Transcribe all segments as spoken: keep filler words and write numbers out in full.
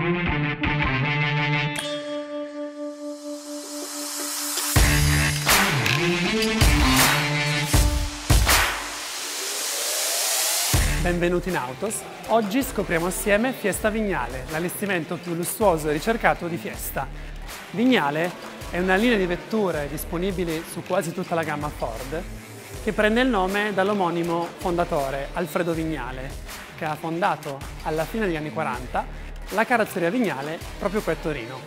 Benvenuti in Autos. Oggi scopriamo assieme Fiesta Vignale, l'allestimento più lussuoso e ricercato di Fiesta. Vignale è una linea di vetture disponibili su quasi tutta la gamma Ford che prende il nome dall'omonimo fondatore Alfredo Vignale, che ha fondato alla fine degli anni quaranta la carrozzeria Vignale proprio qui a Torino.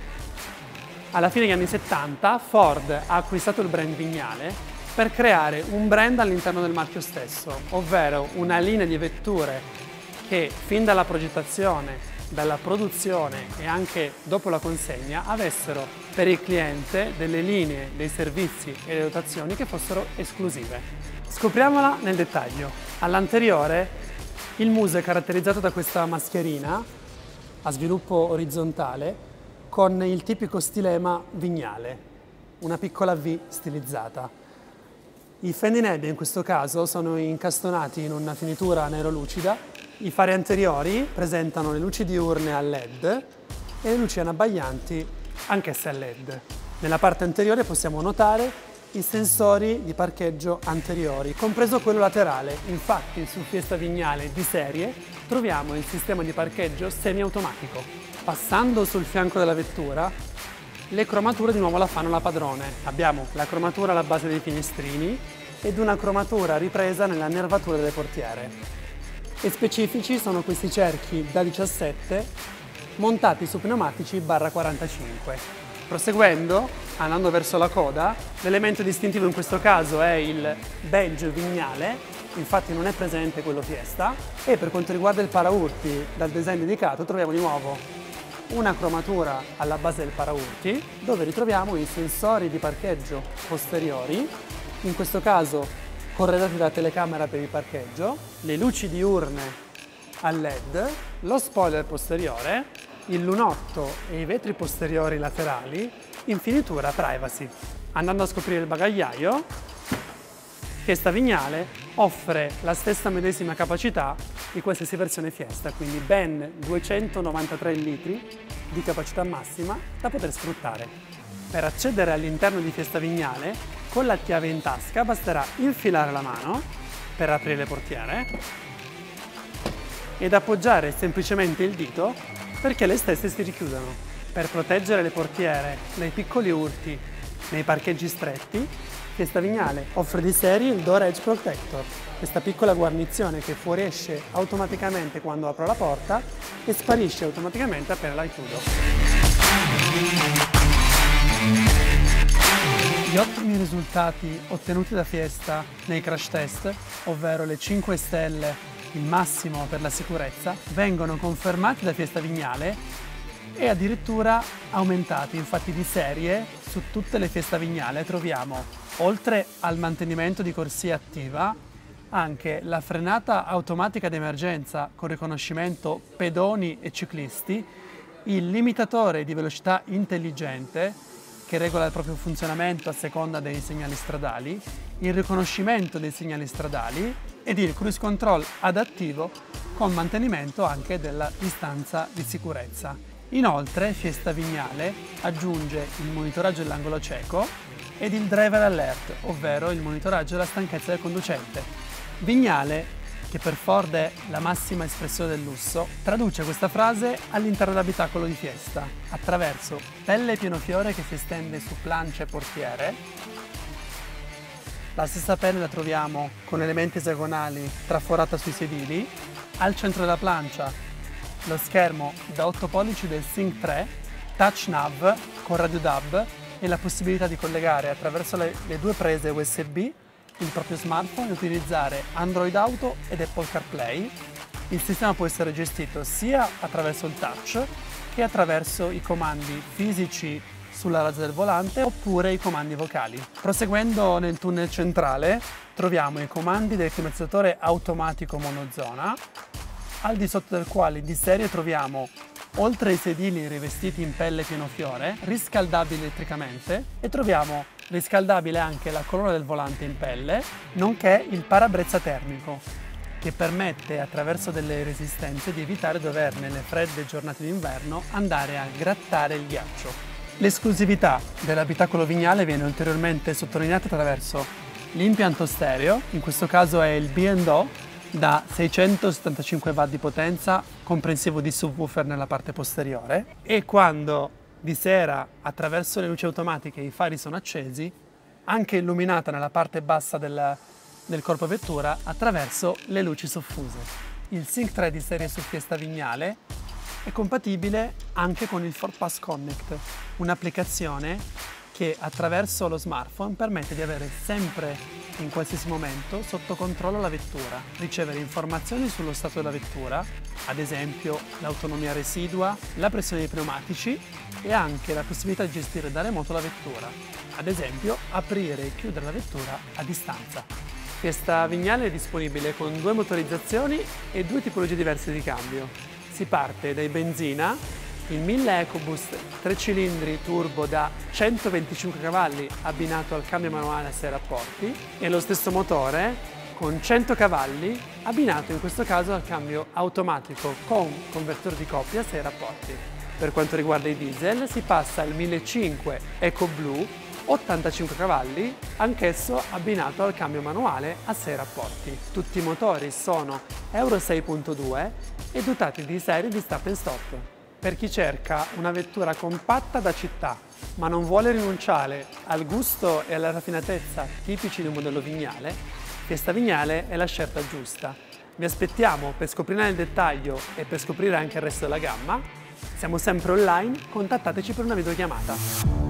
Alla fine degli anni settanta Ford ha acquistato il brand Vignale per creare un brand all'interno del marchio stesso, ovvero una linea di vetture che fin dalla progettazione, dalla produzione e anche dopo la consegna avessero per il cliente delle linee, dei servizi e delle dotazioni che fossero esclusive. Scopriamola nel dettaglio. All'anteriore il muso è caratterizzato da questa mascherina a sviluppo orizzontale con il tipico stilema Vignale, una piccola V stilizzata. I fendinebbia in questo caso sono incastonati in una finitura nero-lucida, i fari anteriori presentano le luci diurne a L E D e le luci anabbaglianti anch'esse a L E D. Nella parte anteriore possiamo notare i sensori di parcheggio anteriori, compreso quello laterale. Infatti su Fiesta Vignale di serie troviamo il sistema di parcheggio semiautomatico. Passando sul fianco della vettura, le cromature di nuovo la fanno la padrone. Abbiamo la cromatura alla base dei finestrini ed una cromatura ripresa nella nervatura delle portiere. E specifici sono questi cerchi da diciassette montati su pneumatici barra quarantacinque. Proseguendo, andando verso la coda, l'elemento distintivo in questo caso è il badge Vignale, infatti non è presente quello Fiesta, e per quanto riguarda il paraurti dal design dedicato troviamo di nuovo una cromatura alla base del paraurti dove ritroviamo i sensori di parcheggio posteriori, in questo caso corredati da telecamera per il parcheggio, le luci diurne a L E D, lo spoiler posteriore, il lunotto e i vetri posteriori laterali in finitura privacy. Andando a scoprire il bagagliaio, Fiesta Vignale offre la stessa medesima capacità di qualsiasi versione Fiesta, quindi ben duecentonovantatré litri di capacità massima da poter sfruttare. Per accedere all'interno di Fiesta Vignale, con la chiave in tasca basterà infilare la mano per aprire le portiere ed appoggiare semplicemente il dito perché le stesse si richiudano. Per proteggere le portiere dai piccoli urti nei parcheggi stretti, Fiesta Vignale offre di serie il Door Edge Protector, questa piccola guarnizione che fuoriesce automaticamente quando apro la porta e sparisce automaticamente appena la chiudo. Gli ottimi risultati ottenuti da Fiesta nei crash test, ovvero le cinque stelle, il massimo per la sicurezza, vengono confermati da Fiesta Vignale e addirittura aumentati. Infatti di serie su tutte le Fiesta Vignale troviamo, oltre al mantenimento di corsia attiva, anche la frenata automatica d'emergenza con riconoscimento pedoni e ciclisti, il limitatore di velocità intelligente che regola il proprio funzionamento a seconda dei segnali stradali, il riconoscimento dei segnali stradali ed il cruise control adattivo con mantenimento anche della distanza di sicurezza. Inoltre Fiesta Vignale aggiunge il monitoraggio dell'angolo cieco ed il driver alert, ovvero il monitoraggio della stanchezza del conducente. Vignale, che per Ford è la massima espressione del lusso, traduce questa frase all'interno dell'abitacolo di Fiesta attraverso pelle pieno fiore che si estende su plancia e portiere. La stessa pelle la troviamo con elementi esagonali traforata sui sedili. Al centro della plancia lo schermo da otto pollici del Sync tre, Touch Nav con radio D A B e la possibilità di collegare attraverso le, le due prese U S B il proprio smartphone e utilizzare Android Auto ed Apple CarPlay. Il sistema può essere gestito sia attraverso il touch che attraverso i comandi fisici sulla razza del volante oppure i comandi vocali. Proseguendo nel tunnel centrale troviamo i comandi del climatizzatore automatico monozona, al di sotto del quale di serie troviamo, oltre ai sedili rivestiti in pelle pieno fiore, riscaldabili elettricamente, e troviamo riscaldabile anche la colonna del volante in pelle, nonché il parabrezza termico. che permette attraverso delle resistenze di evitare di dover nelle fredde giornate d'inverno andare a grattare il ghiaccio. L'esclusività dell'abitacolo Vignale viene ulteriormente sottolineata attraverso l'impianto stereo, in questo caso è il B and O da seicentosettantacinque watt di potenza, comprensivo di subwoofer nella parte posteriore, e quando di sera attraverso le luci automatiche i fari sono accesi, anche illuminata nella parte bassa del, del corpo vettura attraverso le luci soffuse. Il Sync tre di serie su Fiesta Vignale è compatibile anche con il Ford Pass Connect, un'applicazione che attraverso lo smartphone permette di avere sempre, in qualsiasi momento, sotto controllo la vettura, ricevere informazioni sullo stato della vettura, ad esempio l'autonomia residua, la pressione dei pneumatici e anche la possibilità di gestire da remoto la vettura, ad esempio aprire e chiudere la vettura a distanza. Fiesta Vignale è disponibile con due motorizzazioni e due tipologie diverse di cambio. Si parte dai benzina, il mille EcoBoost tre cilindri turbo da centoventicinque cavalli abbinato al cambio manuale a sei rapporti, e lo stesso motore con cento cavalli abbinato in questo caso al cambio automatico con convertore di coppia a sei rapporti. Per quanto riguarda i diesel si passa al millecinquecento EcoBlue ottantacinque cavalli, anch'esso abbinato al cambio manuale a sei rapporti. Tutti i motori sono Euro sei punto due e dotati di serie di start and stop. Per chi cerca una vettura compatta da città, ma non vuole rinunciare al gusto e alla raffinatezza tipici di un modello Vignale, Fiesta Vignale è la scelta giusta. Vi aspettiamo per scoprire nel dettaglio e per scoprire anche il resto della gamma. Siamo sempre online, contattateci per una videochiamata.